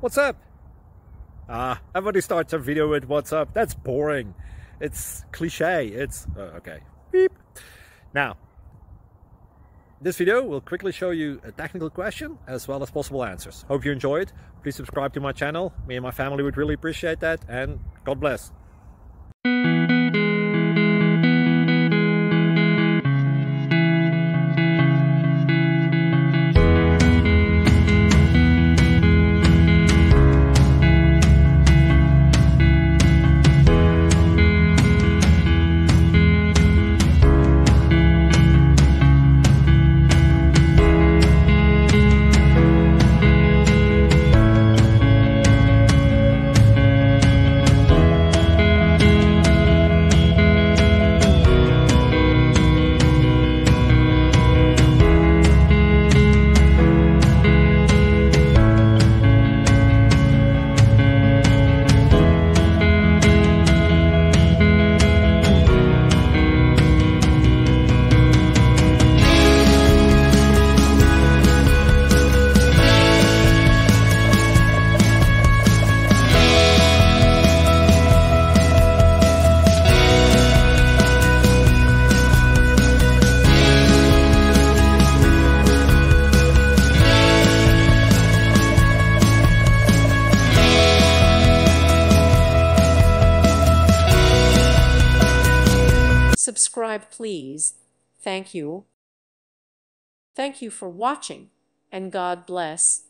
What's up? Everybody starts a video with what's up. That's boring. It's cliche. It's okay. Beep. Now, this video will quickly show you a technical question as well as possible answers. Hope you enjoyed. Please subscribe to my channel. Me and my family would really appreciate that, and God bless. Subscribe, please. Thank you. Thank you for watching, and God bless.